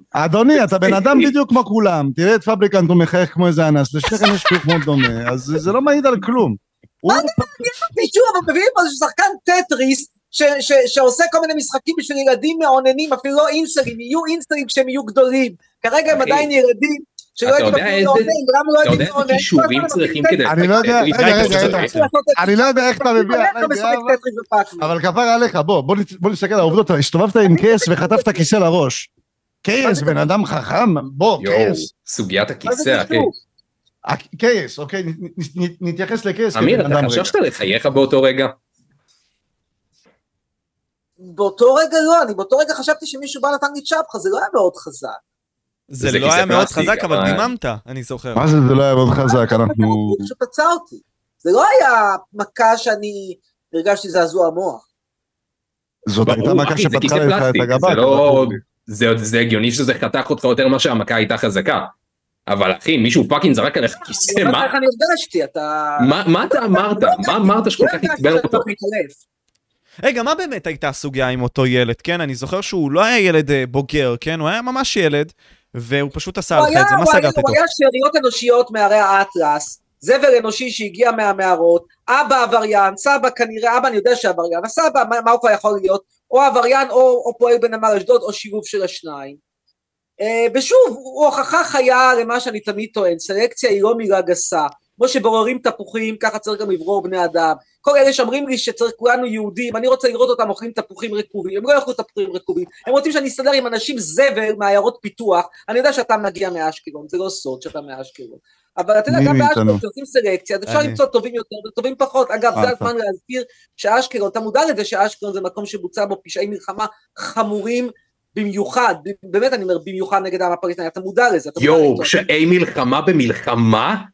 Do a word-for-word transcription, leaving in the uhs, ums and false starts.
אדוני, אתה בן אדם בדיוק כמו כולם, תראה את פבריקנט, הוא מחייך כמו איזה אנס, לשניכם יש חיוך מאוד דומה, אז זה לא מעיד על כלום. מה זה מעניין? שוב, אבל מביאים פה שחקן טטריס, שעושה כל מיני משחקים בשביל ילדים מעוננים, אפילו לא אינסרים, יהיו אינסרים כשהם יהיו גדולים, כרגע הם עדיין ילדים, שלא יודעים אפילו לעונן, למה לא יודעים לעונן? אתה יודע איזה כישורים צריכים כדי... אני לא יודע, רגע, רגע, אני לא יודע איך אתה מביא, אבל כפר עליך, בוא, בוא נסתכל על העובדות, הסתובבת עם קייס וחטפת כיסא לראש. קייס, בן אדם חכם, בוא, קייס. סוגיית הכיסא, אחי. קייס, אוקיי, נתייחס לקייס. אמיר, אתה חשב שאתה לחייך באותו רגע? באותו רגע לא, אני באותו רגע חשבתי שמישהו בא נתן לי צ'פחה, זה לא היה מאוד חזק. זה לא היה מאוד חזק, אבל דיממת, אני זוכר. מה זה זה לא היה מאוד חזק, אנחנו... זה פשוט עצר אותי. זה לא היה מכה שאני הרגשתי זעזוע המוח. זאת הייתה מכה שפתחה לך את הגבה. זה הגיוני שזה חתך אותך יותר מה שהמכה הייתה חזקה. אבל אחי, מישהו פאקינג זרק עליך כיסא, מה? איך אני הרגשתי, אתה... מה אתה אמרת? מה אמרת שכל כך התקבל אותו? רגע, מה באמת הייתה הסוגיה עם אותו ילד, כן? אני זוכר שהוא לא היה ילד בוגר, כן? הוא היה ממש ילד, והוא פשוט עשה לך את זה, מה סגרת איתו? הוא היה שאריות אנושיות מהרי האטלס, זבר אנושי שהגיע מהמערות, אבא עבריין, סבא כנראה, אבא אני יודע שעבריין, הסבא, מה הוא כבר יכול להיות? או עבריין או פועל בנמל אשדוד, או שילוב של השניים. ושוב, הוא הוכחה חיה למה שאני תמיד טוען, סלקציה היא לא מילה גסה, כמו שבוררים תפוחים, ככה צריך גם לברור בני אדם. כל אלה שאומרים לי שצריך כולנו יהודים, אני רוצה לראות אותם אוכלים תפוחים רקובים, הם לא יאכלו תפוחים רקובים, הם רוצים שאני אסתדר עם אנשים זבל מעיירות פיתוח, אני יודע שאתה מגיע מאשקלון, זה לא סוד שאתה מאשקלון, אבל אתה יודע, גם באשקלון שעושים סלקציה, אז אפשר למצוא טובים יותר וטובים פחות, אגב, זה הזמן להזכיר שאשקלון, אתה מודע לזה שאשקלון זה מקום שבוצע בו פשעי מלחמה חמורים, במיוחד, באמת אני אומר, במיוחד נגד העם הפלסטיני, אתה מודע לזה. יואו, פשעי מלחמה במלחמה?